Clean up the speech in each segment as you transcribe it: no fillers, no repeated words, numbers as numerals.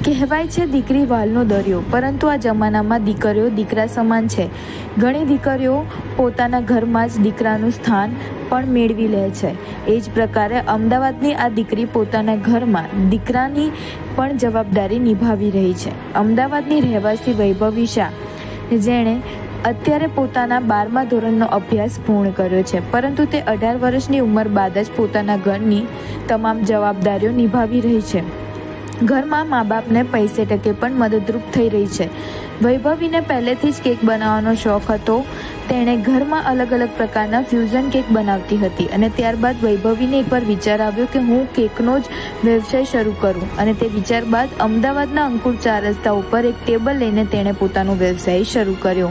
કહેવાય છે દીકરી વાલનો દરિયો, પરંતુ આ જમાનામાં દીકરીઓ દીકરા સમાન છે. ઘણી દીકરીઓ પોતાના ઘરમાં જ દીકરાનું સ્થાન પણ મેળવી લે છે. એ જ પ્રકારે અમદાવાદની આ દીકરી પોતાના ઘરમાં દીકરાની પણ જવાબદારી નિભાવી રહી છે. અમદાવાદની રહેવાસી વૈભવી શાહ, જેણે અત્યારે પોતાના 12મા ધોરણનો અભ્યાસ પૂર્ણ કર્યો છે, પરંતુ તે 18 વર્ષની ઉંમર બાદ જ પોતાના ઘરની તમામ જવાબદારીઓ નિભાવી રહી છે. ઘરમાં મા બાપને પૈસે ટકે પણ મદદરૂપ થઈ રહી છે. વૈભવીને પહેલેથી જ કેક બનાવવાનો શોખ હતો. તેણે ઘરમાં અલગ અલગ પ્રકારના ફ્યુઝન કેક બનાવતી હતી અને ત્યારબાદ વૈભવીને એકવાર વિચાર આવ્યો કે હું કેકનો જ વ્યવસાય શરૂ કરું, અને તે વિચાર બાદ અમદાવાદના અંકુર 4 રસ્તા ઉપર એક ટેબલ લઈને તેણે પોતાનો વ્યવસાય શરૂ કર્યો.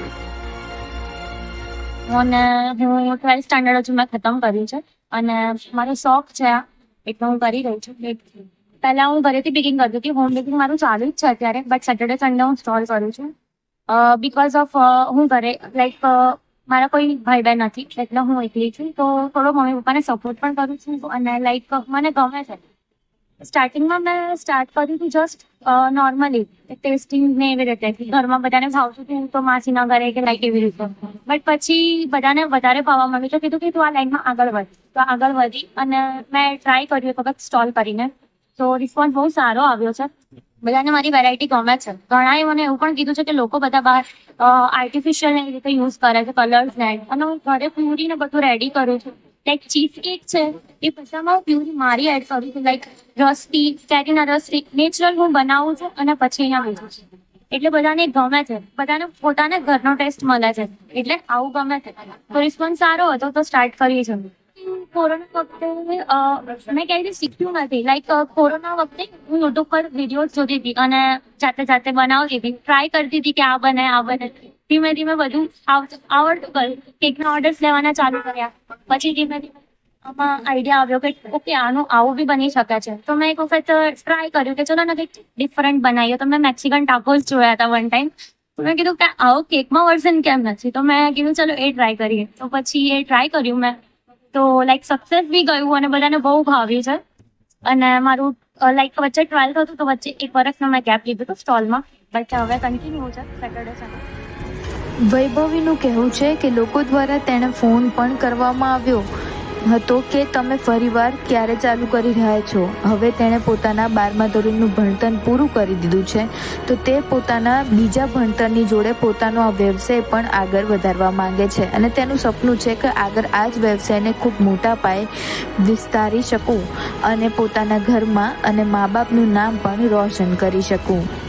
અને હું 12th સ્ટાન્ડર્ડ હજુ મેં ખતમ કર્યું છે અને મારો શોખ છે એટલે હું કરી રહી છું. પહેલા હું ઘરેથી બેકિંગ કરતી હતી. હોમ બેકિંગ મારું ચાલુ જ છે અત્યારે, બટ સેટરડે સન્ડે હું સ્ટોલ કરું છું. બિકોઝ ઓફ હું ઘરે લાઈક મારા કોઈ ભાઈ બહેન નથી એટલે હું એકલી છું, તો થોડો મમ્મી પપ્પાને સપોર્ટ પણ કરું છું અને લાઈક મને ગમે છે. સ્ટાર્ટિંગમાં મેં સ્ટાર્ટ કર્યું હતું જસ્ટ નોર્મલી ટેસ્ટિંગ ને એવી રીતે, ઘરમાં બધાને ભાવતું હતું તો માસીના ઘરે કે લાઈક એવી રીતે. બટ પછી બધાને વધારે ભાવવા માંડ્યું તો કીધું કે તું આ લાઈનમાં આગળ વધ. તો આગળ વધી અને મેં ટ્રાય કર્યું એક વખત સ્ટોલ કરીને, તો રિસ્પોન્સ બહુ સારો આવ્યો છે. બધાને મારી વેરાયટી ગમે છે. ઘણાએ મને એવું પણ કીધું છે કે લોકો બધા બહાર આર્ટિફિશિયલ એવી રીતે યુઝ કરે છે, કલર્સ ને, અને હું ઘરે પ્યુરી ને બધું રેડી કરું છું. લાઈક ચીઝ કેક છે એ બધામાં પ્યુરી મારી એડ કરું છું, લાઈક રસથી કેરીના રસથી નેચરલ હું બનાવું છું અને પછી અહીંયા વેચું છું. એટલે બધાને ગમે છે, બધાને પોતાને ઘરનો ટેસ્ટ મળે છે, એટલે આવું ગમે છે. તો રિસ્પોન્સ સારો હતો તો સ્ટાર્ટ કરીએ છીએ. કોરોના વખતે મેં ક્યાંય રીતે શીખ્યું નથી. લાઈક કોરોના વખતે હું યુટ્યુબ પર વિડીયોઝ જોતી હતી અને જાતે જાતે બનાવતી હતી, ટ્રાય કરતી હતી કે આ બને આ બને. ધીમે ધીમે બધું આવડતું ગયું. કેકના ઓર્ડર્સ લેવાના ચાલુ કર્યા. પછી ધીમે ધીમે આમાં આઈડિયા આવ્યો કે ઓકે આનું આવું બી બની શકે છે. તો મેં એક વખત ટ્રાય કર્યું કે ચલો ને કંઈક ડિફરન્ટ બનાવીએ. તો મેં મેક્સિકન ટાકોસ જોયા હતા વન ટાઈમ. તો મેં કીધું કે આવું કેકમાં વર્ઝન કેમ નથી, તો મેં કીધું ચલો એ ટ્રાય કરીએ. તો પછી એ ટ્રાય કર્યું મેં, તો લાઈક સક્સેસ બી ગયું અને બધાને બહુ ભાવ્યું છે. અને મારું લાઈક વચ્ચે 12th હતું તો વચ્ચે 1 વર્ષનો મેં ગેપ લીધું હતું સ્ટોલમાં, બટ હવે કન્ટિન્યુ છે સેટરડે સન્ડે. વૈભવીનું કહેવું છે કે લોકો દ્વારા તેણે ફોન પણ કરવામાં આવ્યો હતો કે તમે ફરીવાર ક્યારે ચાલુ કરી રહ્યા છો. હવે તેણે પોતાના 12મા ધોરણનું ભણતર પૂરું કરી દીધું છે, તો તે પોતાના બીજા ભણતરની જોડે પોતાનો આ વ્યવસાય પણ આગળ વધારવા માંગે છે અને તેનું સપનું છે કે આગળ આ જ વ્યવસાયને ખૂબ મોટા પાયે વિસ્તારી શકું અને પોતાના ઘરમાં અને મા બાપનું નામ પણ રોશન કરી શકું.